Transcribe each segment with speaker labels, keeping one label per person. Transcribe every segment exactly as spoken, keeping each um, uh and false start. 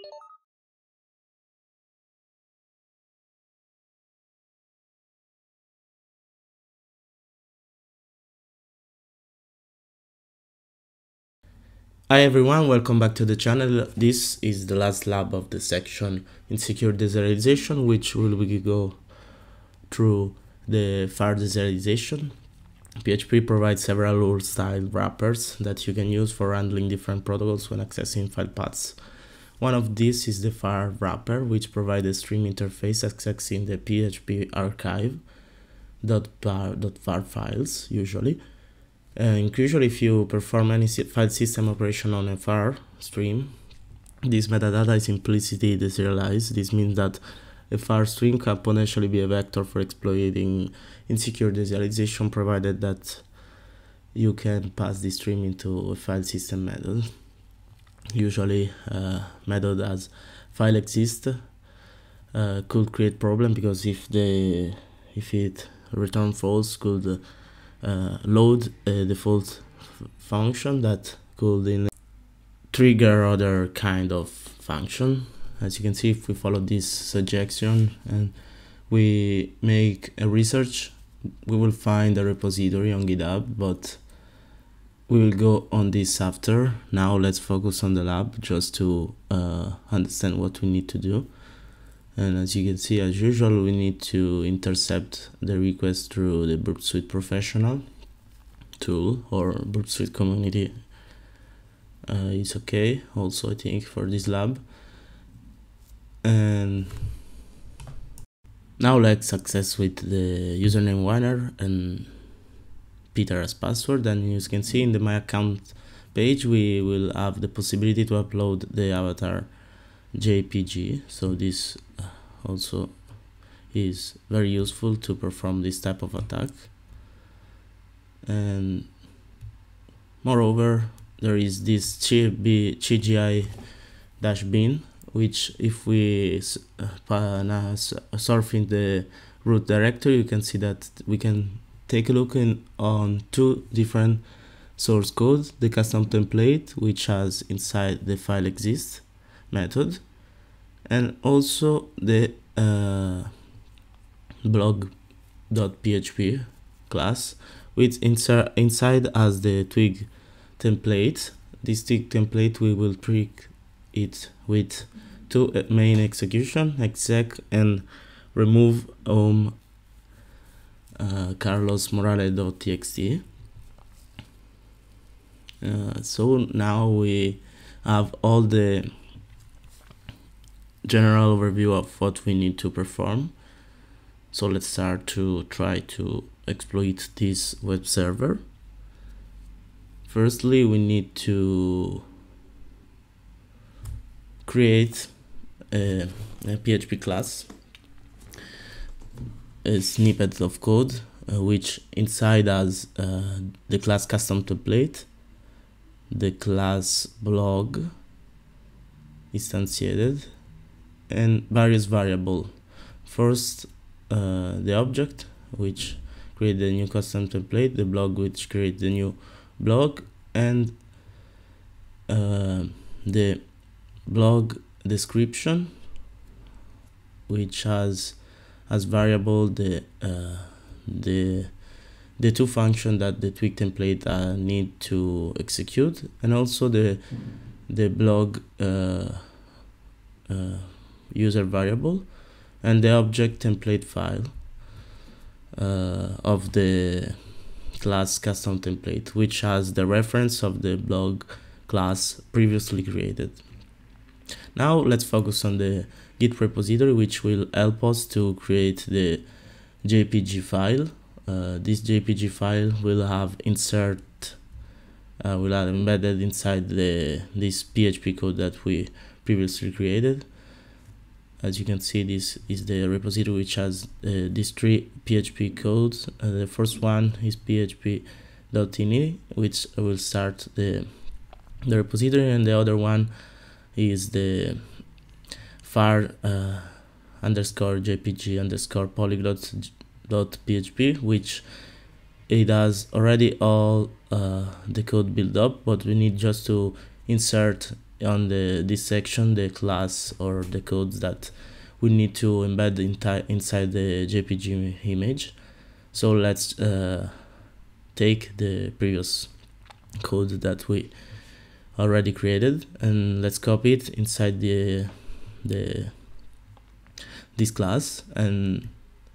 Speaker 1: Hi everyone, welcome back to the channel. This is the last lab of the section Insecure De-serialization, which will we go through the PHAR De-serialization. P H P provides several rule-style wrappers that you can use for handling different protocols when accessing file paths. One of these is the PHAR wrapper, which provides a stream interface accessing the P H P archive .phar files usually. Uh, usually, if you perform any file system operation on a PHAR stream, this metadata is implicitly deserialized. This means that a PHAR stream can potentially be a vector for exploiting insecure deserialization, provided that you can pass the stream into a file system method. Usually, uh, method as file exist uh, could create problem, because if the if it return false, could uh, Uh, load a default function that could in trigger other kind of function. As you can see, if we follow this suggestion and we make a research, we will find a repository on GitHub, but we will go on this after. Now let's focus on the lab just to uh, understand what we need to do. And as you can see, as usual, we need to intercept the request through the Burp Suite Professional tool, or Burp Suite Community. Uh, it's okay also, I think, for this lab. And now let's access with the username winner and Peter as password. And you can see in the My Account page, we will have the possibility to upload the avatar J P G. So this also is very useful to perform this type of attack. And moreover, there is this C G I-bin, which if we uh, surf in the root directory, you can see that we can take a look in on two different source codes: the custom template, which has inside the file exist method, and also the uh, blog.php class, which insert inside as the twig template. This twig template, we will trick it with two main execution, exec and remove home uh, carlos morales.txt. Uh, so now we have all the general overview of what we need to perform. So let's start to try to exploit this web server. Firstly, we need to create a, a P H P class, a snippet of code, uh, which inside has uh, the class custom template, the class blog instantiated, and various variables. First, uh, the object, which create the new custom template, the blog, which create the new blog, and uh, the blog description, which has as variable the uh, the the two functions that the twig template uh, need to execute, and also the the blog uh, uh, user variable, and the object template file uh, of the class custom template, which has the reference of the blog class previously created. Now let's focus on the Git repository, which will help us to create the J P G file. Uh, this J P G file will have insert, uh, will have embedded inside the this P H P code that we previously created. As you can see, this is the repository which has uh, these three P H P codes. Uh, the first one is P H P.ini, which will start the the repository, and the other one is the PHAR uh, underscore jpg underscore polyglot dot php, which it has already all uh, the code built up, but we need just to insert on the this section the class or the codes that we need to embed inside the J P G image. So let's uh, take the previous code that we already created and let's copy it inside the the this class, and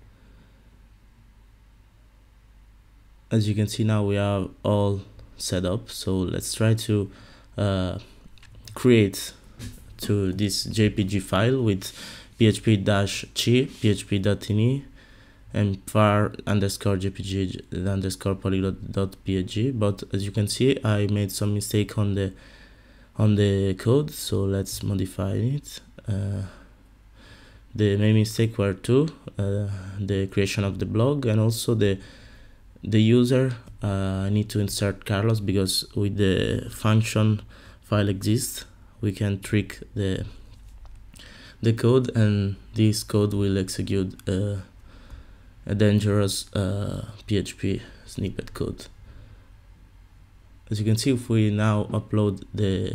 Speaker 1: as you can see now we are all set up. So let's try to uh, create to this J P G file with php-chi, php.ini, and phar underscore jpg underscore polyglot.png. But as you can see, I made some mistake on the on the code, so let's modify it. Uh, the main mistake were two: uh, the creation of the blog and also the the user. uh, I need to insert Carlos because with the function file exists we can trick the the code, and this code will execute uh, a dangerous uh, P H P snippet code. As you can see, if we now upload the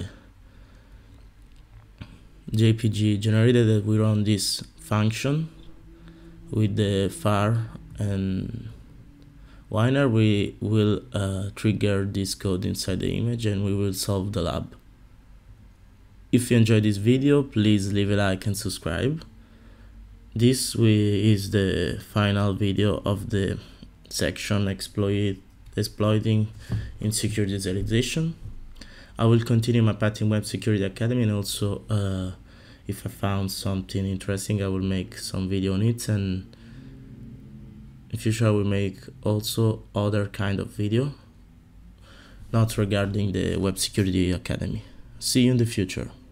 Speaker 1: J P G generated that we run this function with the phar and Winer, we will uh, trigger this code inside the image and we will solve the lab. If you enjoyed this video, please leave a like and subscribe. This we, is the final video of the section exploit, exploiting insecure de-serialization. I will continue my path in Web Security Academy, and also uh, if I found something interesting I will make some video on it, and in future I will make also other kind of video not regarding the Web Security Academy. See you in the future.